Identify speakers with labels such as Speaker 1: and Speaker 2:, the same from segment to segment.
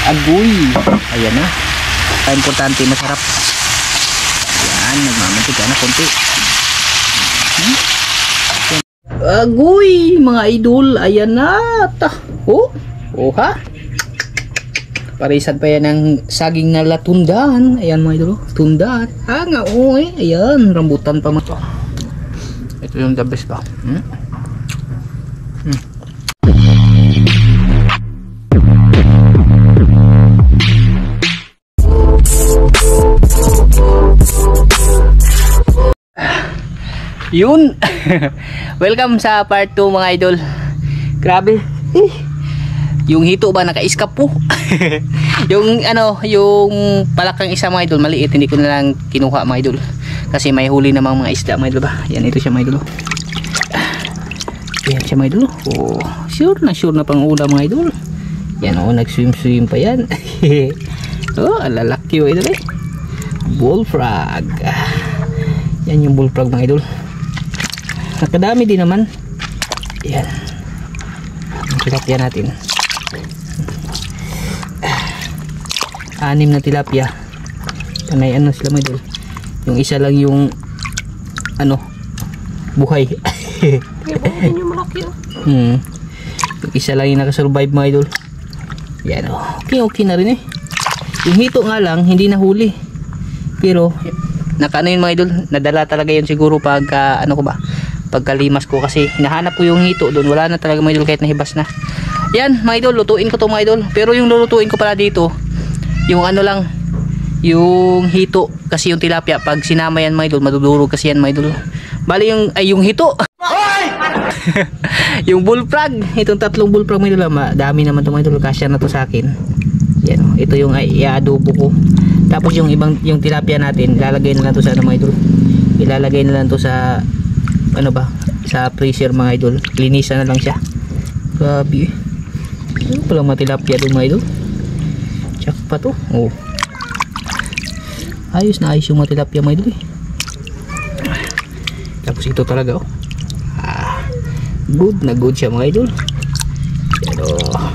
Speaker 1: agoy. Ayan na. Importante, masarap. Ayan, nagmamantika na konti. Agoy, mga idol. Ayan na. Oh, ha? Parisan pa yan ng saging na latundan. Ayan mga idol. Tundan. Nga, ayan, rambutan pa mga. Ito yung the best ba? Yun. Welcome sa part 2 mga idol. Grabe. Yung hito ba naka-escape po. Yung yung palakang isa mga idol maliit, hindi ko na lang kinuha mga idol. Kasi may huli namang mga isda mga idol ba. Yan, ito siya mga idol. Yan siya mga idol. Oh, sure na pang ulam mga idol. Yan nag-swim pa yan. Oh, alalaki mga idol bullfrog. Yan yung bullfrog mga idol. Nakadami din naman. Yan. Tilapia natin. 6 na tilapia. Panay sila mga idol. Yung isa lang yung buhay.
Speaker 2: Yung malaki
Speaker 1: yung isa lang yung nakasurvive mga idol. Yan okay na rin Yung hito nga lang hindi nahuli. Pero yun mga idol, nadala talaga yun siguro pagka pagkalimas ko kasi hinahanap ko yung hito doon, wala na talaga mga idol kahit nahibas na. Yan mga idol, lutuin ko to mga idol. Pero yung lulutuin ko pala dito, yung yung hito, kasi yung tilapia pag sinama yan mga idol, madudurog kasi yan mga idol. Bali yung hito. Yung bullfrog, itong 3 bullfrog mga idol, dami naman to mga idol, kasya na to sa akin. Yan, ito yung i-adobo ko. Tapos yung tilapia natin, lalagay na lang to sa mga idol. Ilalagay na lang to sa sa freezer mga idol. Linisan na lang siya. Grabe. Ano pala mga tilapia doon mga idol? Check pa to. Oh. Ayos yung mga tilapia mga idol Tapos ito talaga good na good siya mga idol. Pero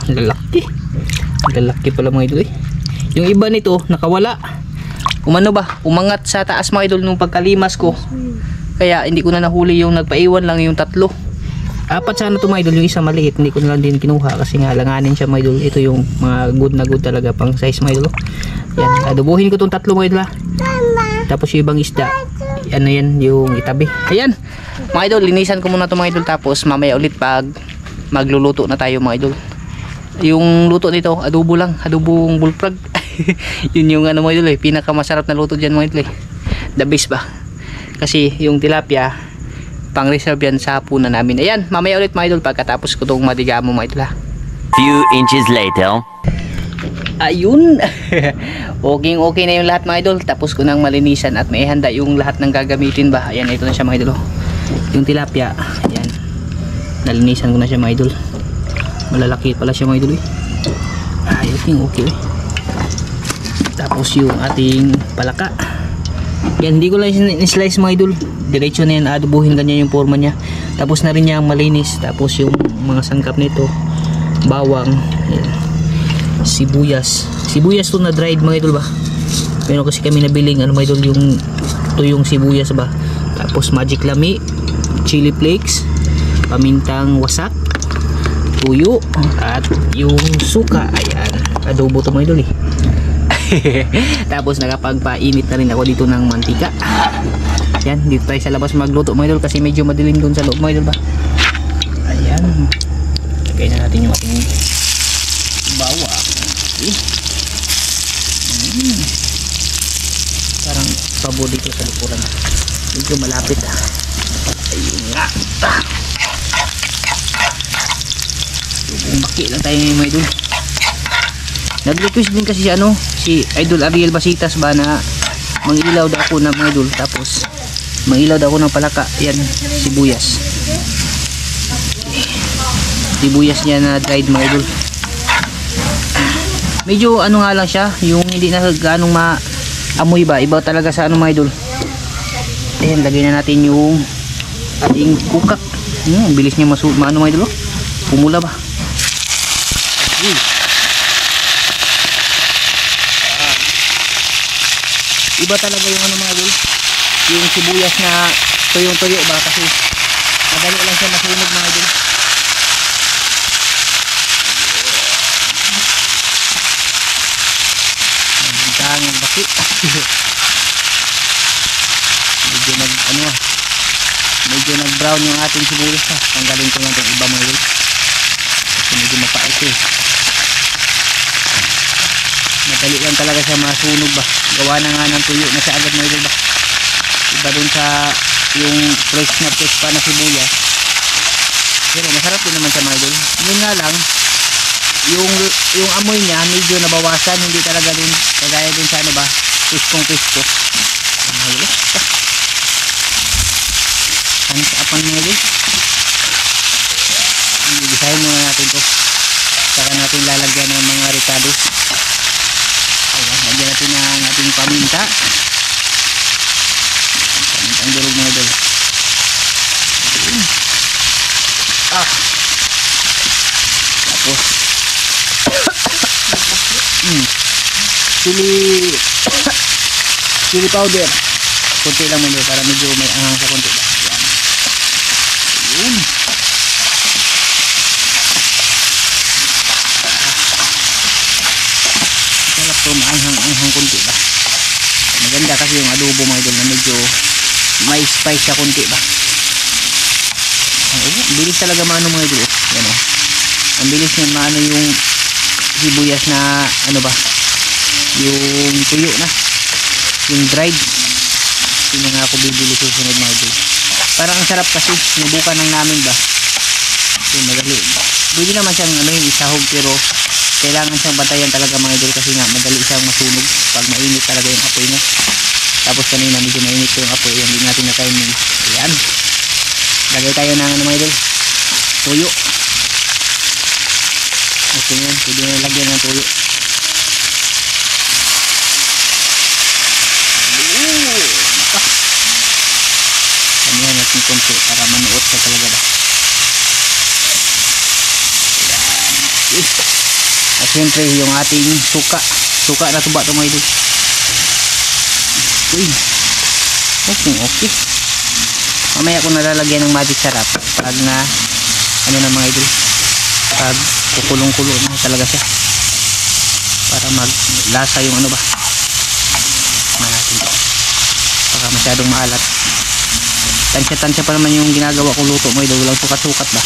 Speaker 1: lalaki pala mga idol Yung iba nito nakawala. Umangat sa taas mga idol nung pagkalimas ko. Kaya hindi ko na nahuli yung nagpaiwan lang yung 3. 4 sana to mga idol, yung isa maliit hindi ko na lang din kinuha kasi nga langanin siya mga idol. Ito yung mga good na good talaga pang size mga idol. Yan, adobohin ko tong 3 mga idol Tapos yung ibang isda, yan yung itabi. Ayan mga idol, linisan ko muna to mga idol. Tapos mamaya ulit pag magluluto na tayo mga idol. Yung luto nito, adobo lang, adobong bullfrog. Yun yung mga idol pinakamasarap na luto dyan mga idol The best ba? Kasi yung tilapia pang reserve yan sa hapunan namin. Ayan, mamaya ulit mga idol pagkatapos ko itong madigamo mga idol
Speaker 3: Few inches later.
Speaker 1: Ayun. Okay na yung lahat mga idol. Tapos ko nang malinisan at may handa yung lahat ng gagamitin ba. Ayan, ito na siya mga idol. Yung tilapia, ayan, nalinisan ko na siya mga idol. Malalaki pala siya mga idol Ayun, okay Tapos yung ating palaka, yan, hindi ko lang slice mga idol. Diretso na yan, adobuhin ganyan yung forma niya. Tapos na rin niya malinis. Tapos yung mga sangkap nito, bawang, yan, sibuyas to na dried mga idol ba. Pero kasi kami nabiling mga idol yung sibuyas ba. Tapos magic lami, chili flakes, pamintang wasak, tuyo, at yung suka. Ayan, adobo to mga idol Tapos nakapagpainit na rin ako dito ng mantika. Yan, dito tayo sa labas magluto mga idol kasi medyo madilim dun sa loob mga idol ba. Ayan, lagay na natin yung ating bawang. Parang pabo dito sa lupuran, medyo malapit ayun nga. Bumaki lang tayo mga idol. Nag-request din kasi si Idol Ariel Basitas ba na mangilaw daw ako ng mga idol. Tapos mangilaw daw ako ng palaka. Yan, sibuyas niya na dried mga idol. Medyo nga lang siya, yung hindi na ganong maamoy ba, iba talaga sa mga idol. Ayan, lagay na natin yung ating kukak. Bilis niya mga idol. Pumula ba. Iba talaga yung ano mga idol, yung sibuyas na tuyong-tuyo ba, kasi madali lang siya masunog mga idol. Ang baki. medyo nag ano medyo nag brown yung ating sibuyas ha. Tanggalin ko lang itong iba mga idol kasi medyo mapait eh. Madali lang talaga siya masunog ba, gawa na nga ng tuyo na siya agad mga idol ba. Iba dun sa yung fresh pa na sibuyas, pero masarap din naman siya mga idol. Yun nga lang, yung amoy niya medyo nabawasan, hindi talaga din kagaya din sa ano ba, piskong pisko. Ano sa apan mga idol, ibisahin muna natin to, saka natin lalagyan ng mga ricado. Ayan, lagyan natin ng ating paminta, pamintang durog mga idol. Tapos chili powder konti lang muna para medyo may anghang sa konti ba. Yan. Sarap to, maanghang konti ba. Maganda kasi yung adobo mga idol na medyo may spice sa konti ba. Ang bilis talaga maano mga idol. Yan o, ang bilis niya maano yung sibuyas na ano ba, yung tuyo na, yung dried. Yun nga ako bibili susunod mga idol. Parang ang sarap kasi, sinubukan lang namin ba. Yung madali, pwede naman siyang ano yung isahog, pero kailangan siyang bantayan talaga mga idol kasi nga madali siyang masunog pag mainit talaga yung apoy mo. Tapos kanina medyo mainit yung apoy, hindi natin na timing. Ayan, lagay tayo ng ano mga idol, tuyo. Okay yan, pwede na lagyan ng tuyo. Kanihan natin konti para manuot ka talaga ba. Ayan. At syempre yung ating suka na tuba ito mga idol. Uy, okay. Mamaya ko nalalagyan ng magic sarap pag na ano na mga idol, pag kukulong-kulo na talaga siya para maglasa yung ano ba natin ito, baka masyadong maalat. Tansya pa naman yung ginagawa ko luto mo idol, walang sukat-sukat ba.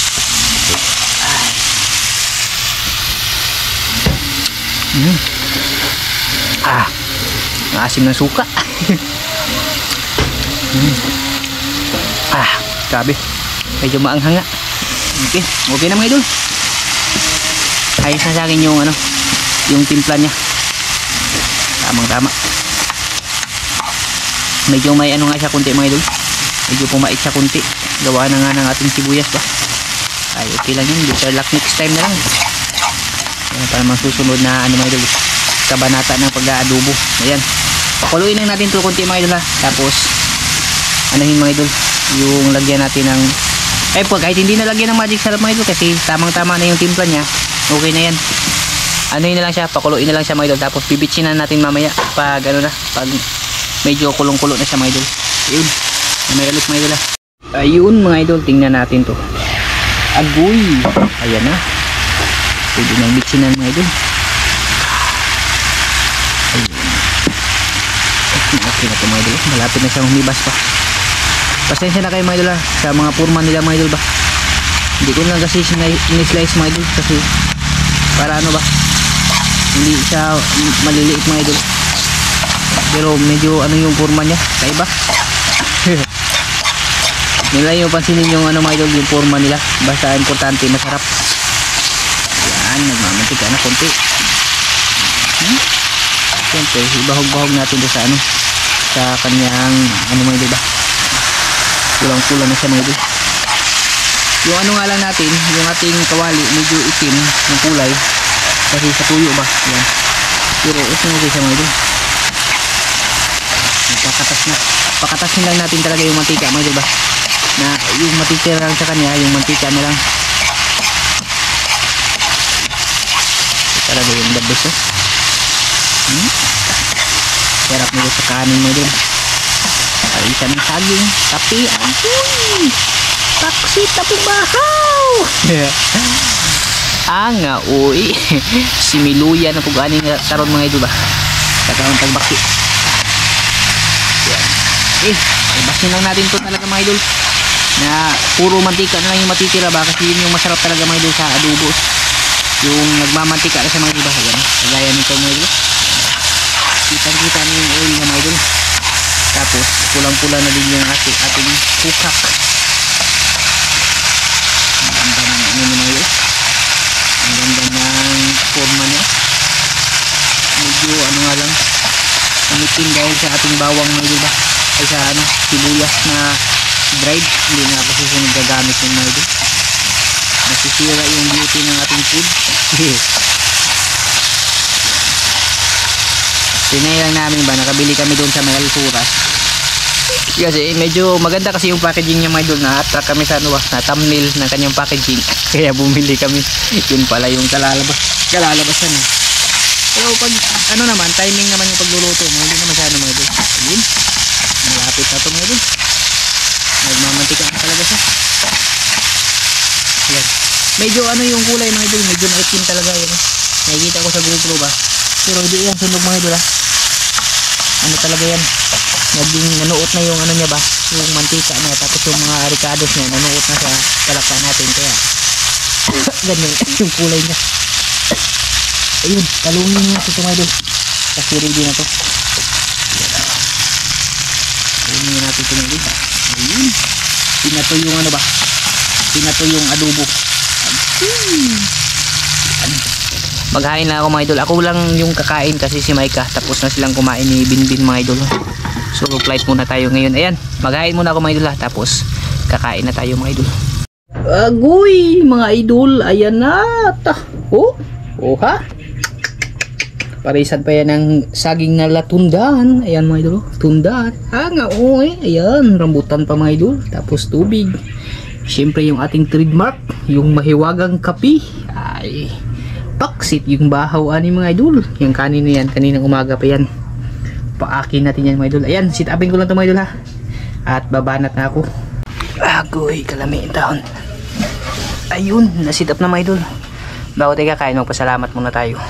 Speaker 1: Maasim ng suka. Grabe, medyo maanghang nga. Okay na mga idol, ayos na sa akin yung ano, yung timpla niya, tamang tama. Medyo may ano nga siya kunti mga idol, medyo pumait siya kunti, gawa na nga ng ating sibuyas ba. Ay okay lang yun, better luck next time na lang. Yan para mga susunod na ano mga idol, kabanata ng pag-aadobo. Ayan, pakuluin lang natin ito kunti mga idol ha. Tapos anahin mga idol yung lagyan natin ng kahit hindi na lagyan ng magic sarap mga idol kasi tamang tama na yung timpla nya, okay na yan. Anuhin na lang siya, pakuluin na lang siya mga idol, tapos bibitsin na natin mamaya pag ano na, pag medyo kulong-kulo na siya mga idol. Ayun, may alis mga idol ha. Ayun mga idol, tingnan natin to. Agoy, ayan na, pwede nang bitsin na mga idol. Ayun, okay na to mga idol, malapit na siya humibas pa. Pasensya na kayo mga idol ha, sa mga purman nila mga idol ba. Hindi ko lang kasi in-slice mga idol kasi para ano ba, hindi siya maliliit mga idol. Pero medyo ano yung purman niya, kaiba. Nila yung pansinin yung ano mga idol, yung purman nila. Basta importante masarap. Yan, nagmamantika na konti. Siyempre, ibahog-bahog natin doon sa ano, sa kanyang ano mga idol ba, kulang-kulang na siya mga idol. Yung ano nga lang natin, yung ating kawali medyo itim yung kulay kasi sa tuyo ba. Yan, pero okay siya mga idol. Pakatasin lang natin talaga yung mantika mga idol ba, na yung matitira lang sa kanya, yung mantika na lang. Ito talaga yung the best Sarap nito sa kanin mga idol. Parisan ng saging, kape, agoy! Taksit na pumahaw! Nga, uy! Similuya na puganing taron mga idol ba? Kataon tagbaki. Yan. Ibasin lang natin to talaga mga idol. Na puro mantika na lang yung matitira ba? Kasi yun yung masarap talaga mga idol sa adobo. Yung nagmamantika na sa mga idol ba? Yan. Kagaya nito mga idol. Kita-kita na yung oil na mga idol. Tapos pulang-pula na din yung ating kukak. Ang ganda ng ano mga idol. Ang ganda ng forma niya. Medyo ano nga lang, umitin dahil sa ating bawang mga idol ba? Ay sa ano, sibuyas na dried. Hindi na kasi sunod gagamit ng mga idol. Nasisira yung beauty ng ating food. Tinay lang namin ba, nakabili kami doon sa may Alturas. Kasi medyo maganda kasi yung packaging niya mga idol. Na-attract kami sa ano ba, na thumbnail ng kanyang packaging. Kaya bumili kami. Yun pala yung kalalabasan eh. Pero pag ano naman, timing naman yung pagluluto mo, hindi naman siya ano mga idol. Ayun, malapit na ito mga idol. Nagmamantika na talaga siya. Ayan. Medyo ano yung kulay mga idol, medyo naitim talaga yun. Nakikita ko sa GoPro ba. Pero hindi yan sunog mga idol ha. Ano talaga yan, naging nanuot na yung ano niya ba, yung mantika niya, tapos yung mga ricados niya nanuot na sa talapa natin, kaya ganyan yung kulay niya. Ayun, talungin niya ito mga idol kasi ready na to. Talungin natin ito mga idol. Ayun, pinato yung ano ba, pinato yung adobo. Maghain na ako mga idol. Ako lang yung kakain kasi si Maika, tapos na silang kumain ni Binbin mga idol. So flight muna tayo ngayon. Ayan, maghain muna ako mga idol ha, tapos kakain na tayo mga idol. Agoy mga idol, ayan na. Oh ha, parisan pa yan ng saging na latundan. Ayan mga idol, tundan. Nga ayan, rambutan pa mga idol, tapos tubig. Siyempre yung ating trademark, yung mahiwagang kape. Ay, paksit yung bahaw ani mga idol. Yung kanin na yan, kaninang umaga pa yan. Paakin natin yan mga idol. Ayan, sit upin ko lang ito mga idol ha. At babanat na ako. Agoy, kalami ang taon. Ayun, nasit up na mga idol. Bago tayo kakain, magpasalamat muna tayo.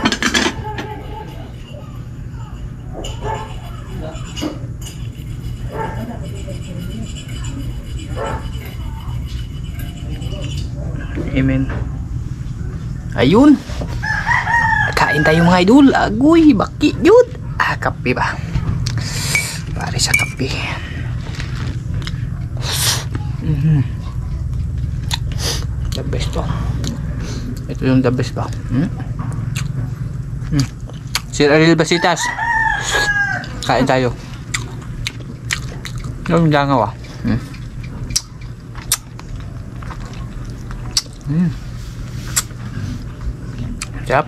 Speaker 1: Amen. Ayun, kain tayo mga idol. Agoy, baki yun. Kape ba, pare sa kape. The best to. Ito yung the best ba. Sir Ariel Basitas, kain tayo. Yung jangaw Siap.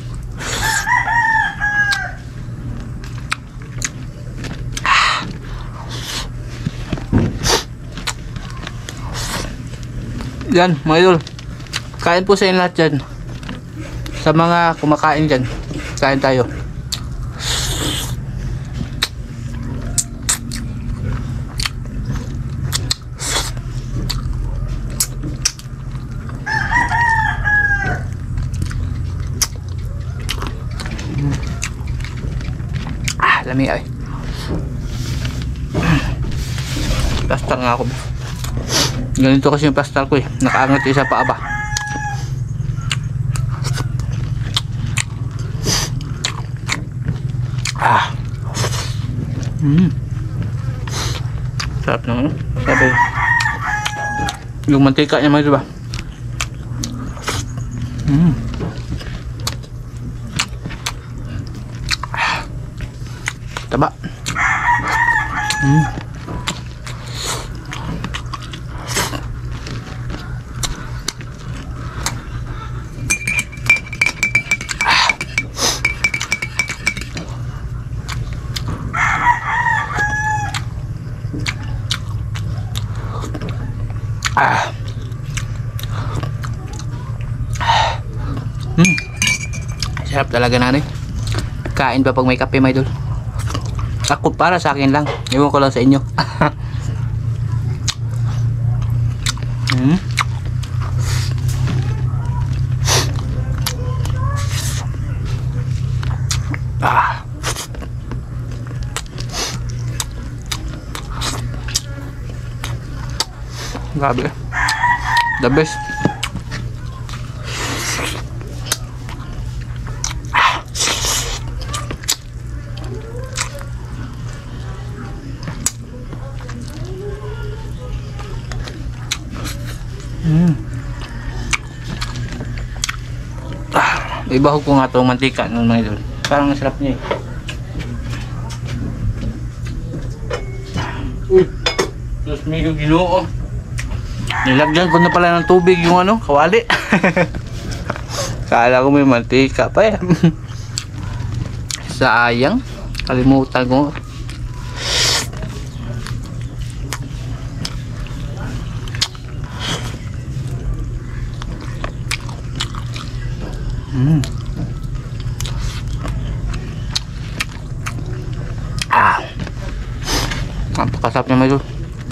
Speaker 1: Yan mga idol, kain po sa inyo lahat dyan. Sa mga kumakain dyan, kain tayo. Lami ay. Plastar nga ako. Ganito kasi yung plastar ko eh. Nakaangat isa pa ba. Sarap na ano. Sabi. Yung mantika niya mga diba. Taba. Sarap talaga nanay. Kain pa pag may kape mga idol. Ako para sa akin lang. Ewan ko lang sa inyo. Ah. Grabe. The best. Ibahog ko nga itong mantika ng mga idol. Parang ang sarap niya eh. Uy! Diyos medyo Ginoo. Nilagyan ko na pala ng tubig yung ano, kawali. Kala ko may mantika pa eh. Sayang. Kalimutan ko. Napakasarap niya medyo.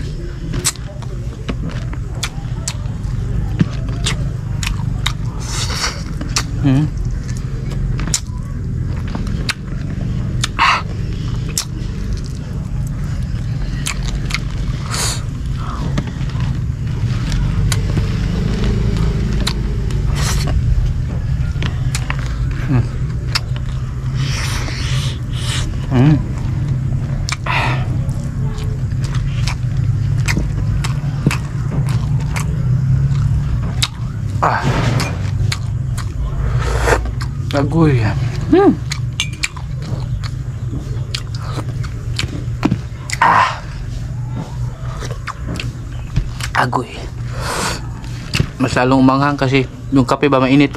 Speaker 1: Agoy. Agoy. Masyadong umanghang kasi yung kape ba mainit.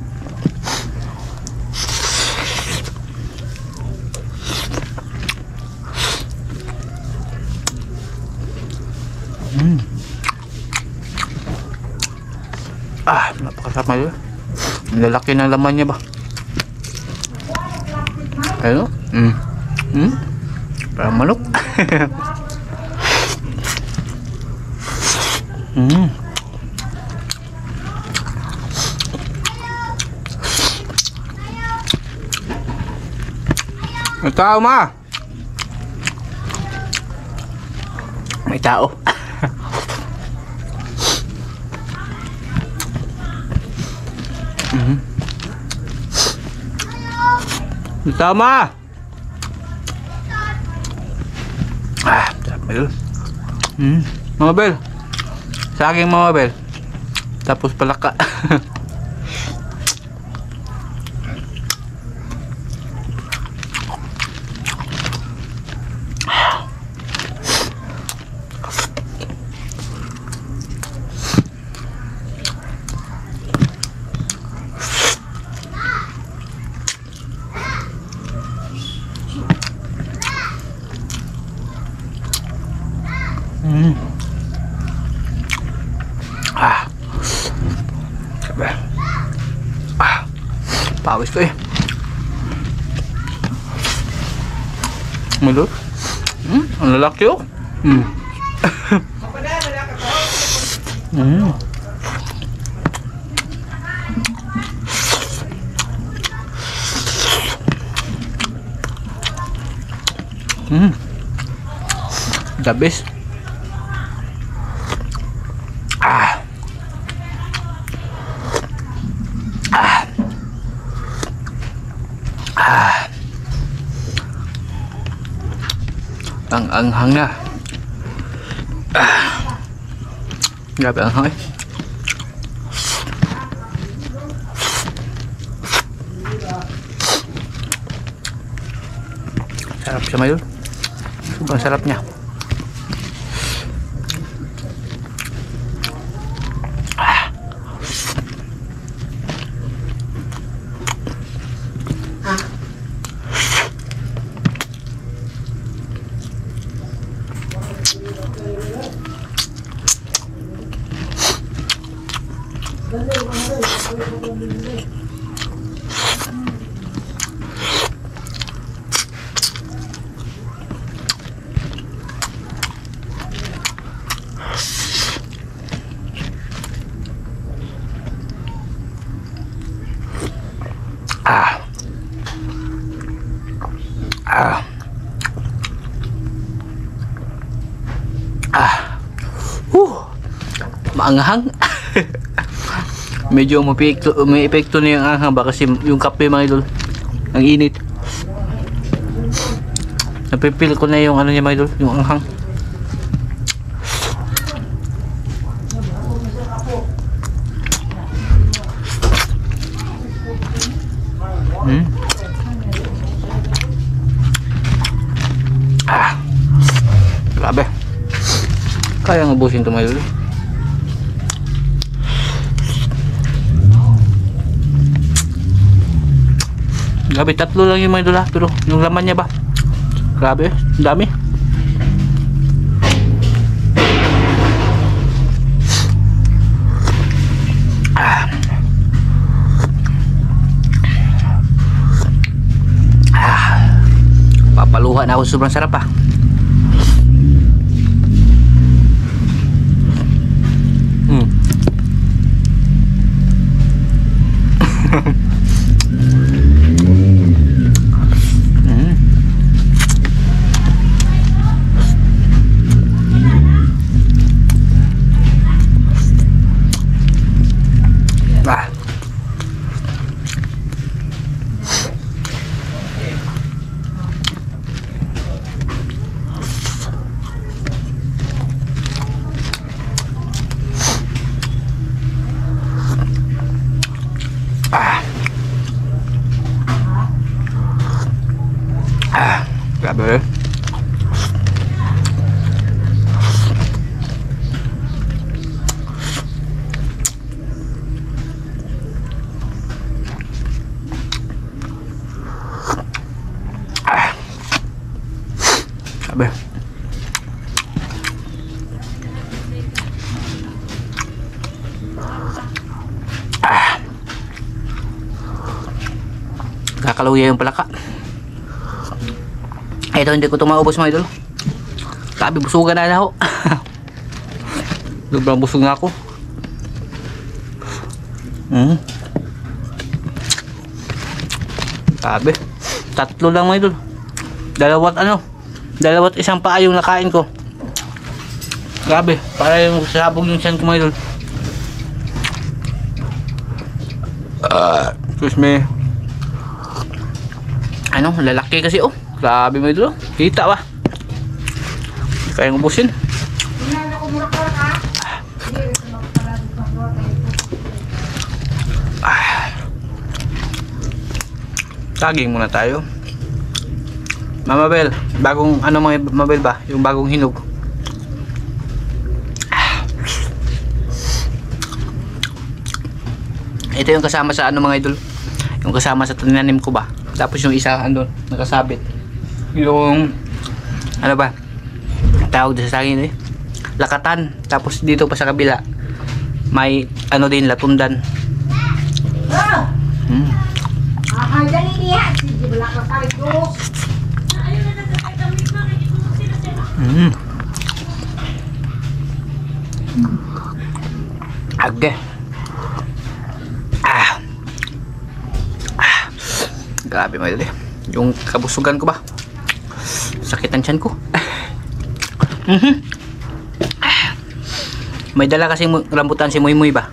Speaker 1: Napakasarap na yun. Ang lalaki ng laman niya ba? Ayun. Parang manok. May tao, ma. May tao. Tama. Sarap ba yun? Mga bel. Saging mga bel. Tapos palaka. Pawis ko eh. Malot. Ang lalaki oh. The best. Ang anghang na. Grabe anghang eh. Sarap siya mayon. Sobrang sarap niya. Ah. Ah. Ah. Maanghang. Medyo may epekto na yung anghang ba kasi yung kape mga idol ang init. Napipil ko na yung ano niya mga idol, yung anghang. Grabe. Kaya nga ubusin ito mga idol. Grabe, 3 lang yung mga idol pero yung laman niya ba? Grabe, ang dami. Papaluha na ako, sobrang sarap pa. Grabe. Grabe. Kakaluya yung palaka. Ito hindi ko ito maubos mga idol. Sabi busugan na ako. Sobrang busog na ako. Sabi 3 lang mga idol. Dalawat isang paa yung nakain ko. Grabe, para yung sabog yung tiyan ko mga idol. Excuse me. Ano, lalaki kasi oh. Grabe mga idol, kita ba? Kaya ubusin. Saging muna tayo. Mama Bel, bagong ano mga Mabel ba? Yung bagong hinog. Ito yung kasama sa ano mga idol. Yung kasama sa tinanim ko ba? Tapos yung isa andun, nakasabit. Yung ano ba tawag sa saging lakatan. Tapos dito pa sa kabila may ano din, latundan. Agge. Grabe mga idol. Yung kabusugan ko ba? Sakit ang tiyan ko. May dala kasi rambutan si Muy Muy ba?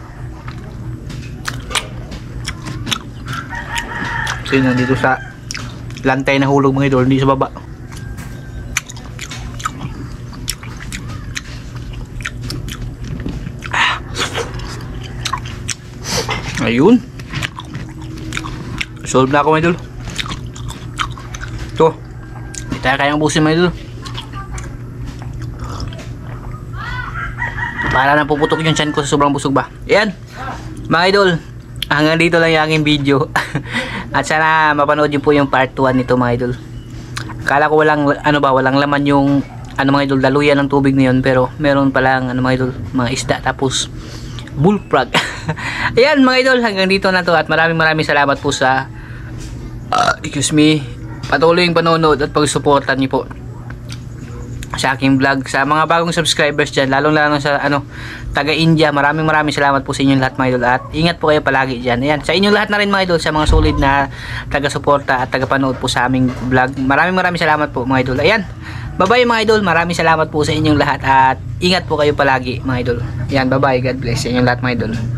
Speaker 1: Kasi nandito sa lantay na hulog mga idol, hindi sa baba. Ayun. Solve na ako mga idol. Ito. Hindi tayo kayang ubusin mga idol. Para na puputok yung tiyan ko sa sobrang busog ba. Ayan. Mga idol. Hanggang dito lang yung aking video. At sana mapanood nyo po yung part 1 nito mga idol. Akala ko walang ano ba, walang laman yung ano mga idol, daluyan ng tubig na yun. Pero meron palang ano mga idol, mga isda tapos bullfrog. Ayan mga idol, hanggang dito na to. At maraming salamat po sa excuse me, patuloy yung panonood at pagsuportan niyo po sa aking vlog. Sa mga bagong subscribers dyan, lalong-lalo sa taga-India, maraming salamat po sa inyong lahat mga idol, at ingat po kayo palagi dyan. Ayan, sa inyong lahat na rin mga idol, sa mga solid na taga-suporta at taga-panood po sa aming vlog, maraming salamat po mga idol. Ayan, bye-bye mga idol, maraming salamat po sa inyong lahat, at ingat po kayo palagi mga idol. Ayan, bye-bye, God bless sa inyong lahat mga idol.